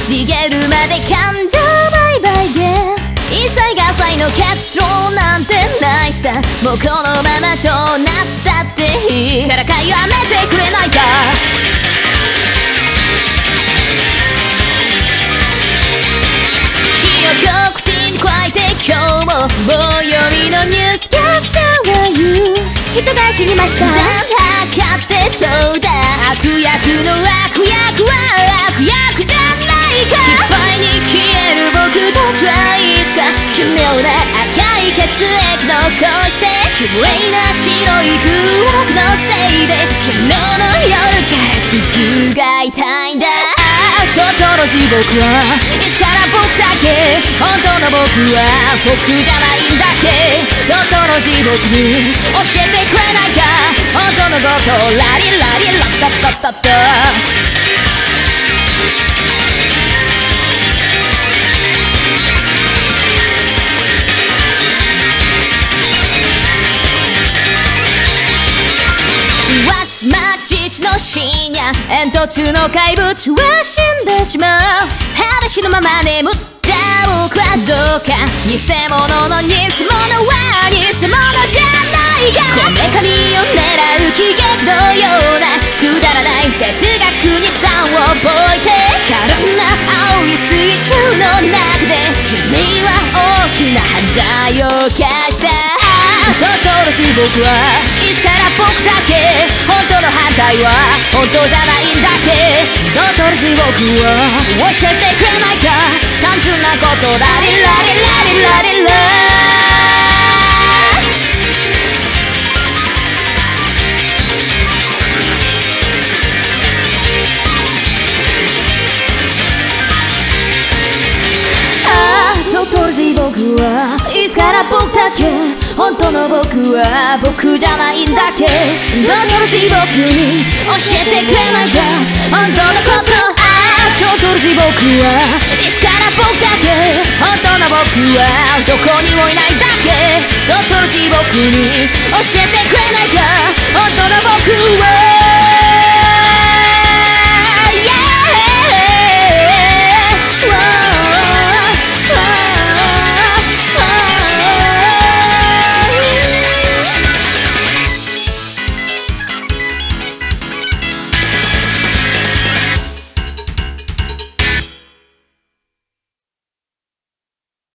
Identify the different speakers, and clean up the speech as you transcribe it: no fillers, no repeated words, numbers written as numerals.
Speaker 1: 逃げるまで感情売買で一切合切の結論なんてないさ。もうこのままとなったっていいからかやめてくれないか。記憶を口に加えて今日も棒読みのニュースキャスターは言う人が知りました。測ってどうだ悪役の悪役は悪役じゃないか。失敗に消える僕たちはいつか奇妙な赤い血液残して綺麗な白い空のせいで昨日の夜からずっとが痛いんだ。トトロジ僕はいつから僕だけ本当の僕は僕じゃないんだっけ。トトロジ僕に教えてくれないか本当のことラリラリラッタッタッタッタ。師走待ちの深夜煙突中の怪物は死んでしまう。裸足のまま眠った僕はどうか偽物の偽物は偽物じゃないか。こめかみを狙う喜劇のようなくだらない哲学にさを覚えて軽な青い水中の中で君は大きな犯罪を犯した。トトロジ僕はいつから僕だけ本当の反対は本当じゃないんだっけ。トトロジ僕は教えてくれないか単純なことラリラリラリラリラ。トトロジ僕はいつから僕だけ本当の僕は僕じゃないんだっけ。トトロジ僕に教えてくれないか本当のこと。トトロジ僕はいつから僕だけ本当の僕はどこにもいないんだっけ。トトロジ僕に教えてくれないか本当の僕は